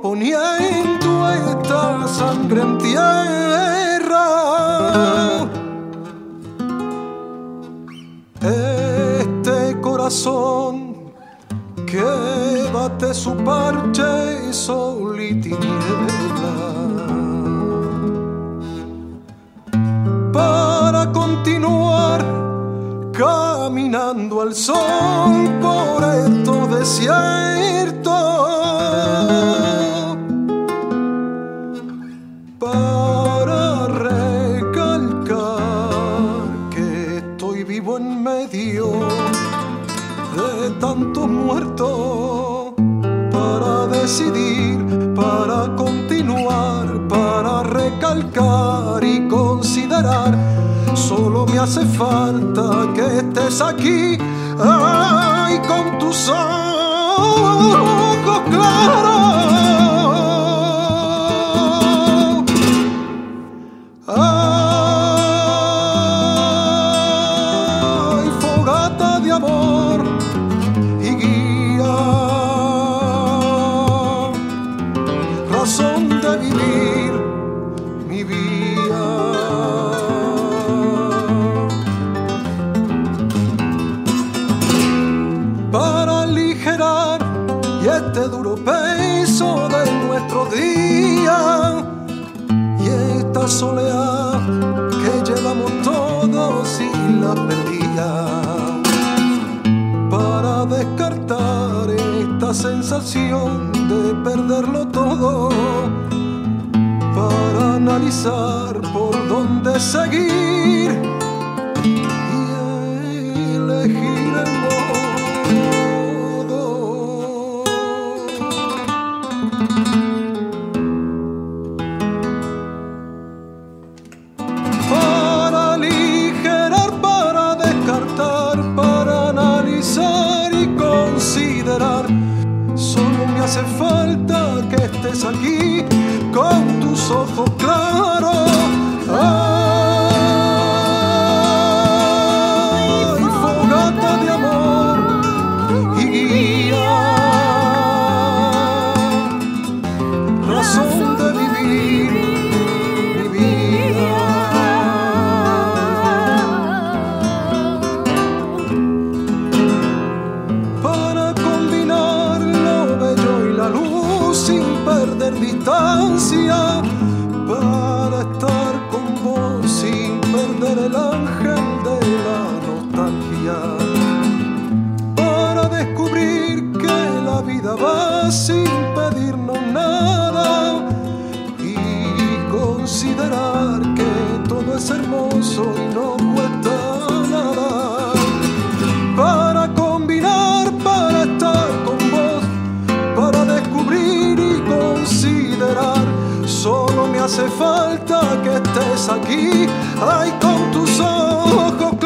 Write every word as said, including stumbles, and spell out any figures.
poniendo esta sangre en tierra. Este corazón que bate su parche sol y tiniebla, para continuar caminando al sol por estos desiertos, para recalcar que estoy vivo en medio de tantos muertos, para decidir, para continuar, para recalcar y considerar. Solo me hace falta que estés aquí, ay, con tus ojos claros. Ay, fogata de amor y guía, razón de vivir mi vida. Para aligerar y este duro peso de nuestro día y esta soledad que llevamos todos y la perdía, para descartar esta sensación de perderlo todo, para analizar por dónde seguir y elegir el modo. Para aligerar, para descartar, para analizar y considerar, solo me hace falta que estés aquí con tus ojos claros. Ay, fogata de amor y guía, razón de vivir mi vida. Para combinar lo bello y la luz sin perder distancia, para estar con vos sin perder el ángel de la nostalgia, para descubrir que la vida va sin pedirnos nada y considerar que todo es hermoso y no cuesta nada. Para combinar, para estar con vos, para descubrir y considerar, solo me hace falta que estés aquí, ay, con tus ojos